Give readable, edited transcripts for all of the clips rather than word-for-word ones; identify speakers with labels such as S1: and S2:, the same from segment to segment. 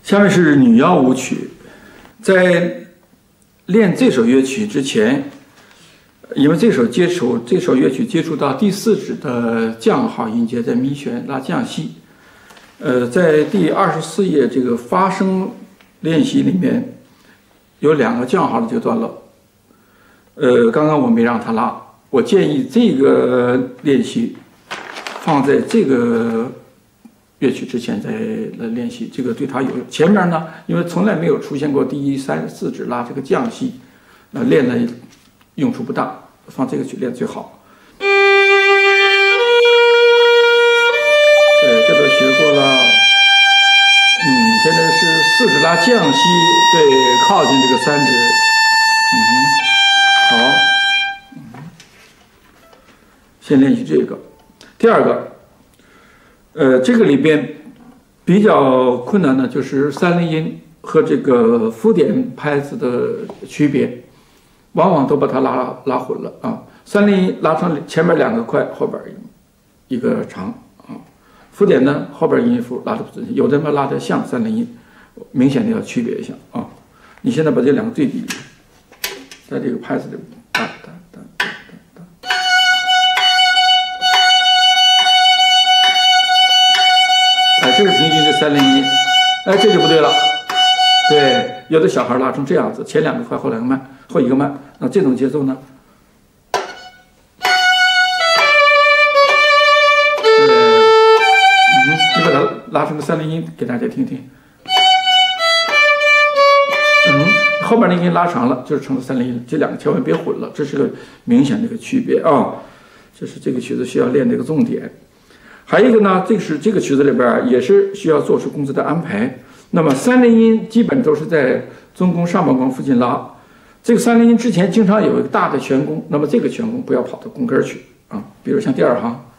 S1: 下面是女妖舞曲，在练这首乐曲之前，因为这首乐曲接触到第4指的降号音阶，在咪弦拉降西。在第24页这个发声练习里面，有2个降号的这个段落。刚刚我没让他拉，我建议这个练习放在这个乐曲之前再来练习，这个对他有。前面呢，因为从来没有出现过第1、3、4指拉这个降西，练的用处不大，放这个曲练最好。这都学过了。现在是4指拉降西，对，靠近这个3指。好。先练习这个。第2个，这个里边比较困难的就是3连音和这个附点拍子的区别，往往都把它拉混了啊。3连音拉成前面2个快，后边一个长啊。附点呢，后边音符拉的不准确，有的嘛拉的像3连音，明显的要区别一下啊。你现在把这2个对比，在这个拍子里，这是平均的3连音，这就不对了。对，有的小孩拉成这样子，前2个快，后2个慢，后1个慢。那这种节奏呢？你把它拉成个3连音给大家听听。后面那个音拉长了，就是成了3连音。这2个千万别混了，这是个明显的一个区别啊。这是这个曲子需要练的一个重点。还有一个呢，这个曲子里边也是需要做出工资的安排。那么3连音基本都是在中宫上半宫附近拉。这个3连音之前经常有一个大的全宫，那么这个全宫不要跑到宫根去啊。比如像第2行，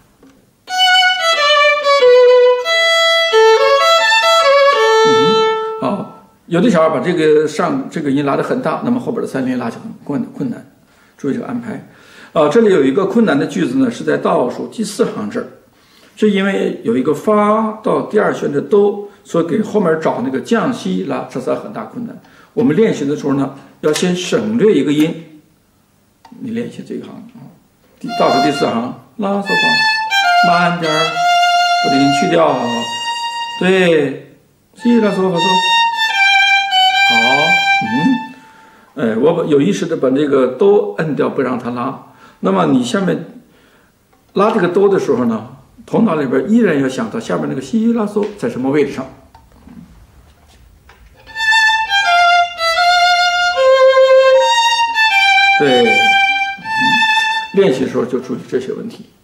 S1: 有的小孩把这个音拉得很大，那么后边的3连音拉就很困难。注意这个安排。这里有一个困难的句子呢，是在倒数第4行这儿。是因为有一个发到第2弦的哆，所以给后面找那个降西拉，这是很大困难。我们练习的时候呢，要先省略一个音。你练习这一行啊，倒数第4行，拉嗦发，慢点儿，把这音去掉。对，西拉嗦发嗦。好，我有意识的把这个哆摁掉，不让它拉。那么你下面拉这个哆的时候呢，头脑里边依然要想到下面那个西拉嗦在什么位置上。对，练习的时候就注意这些问题。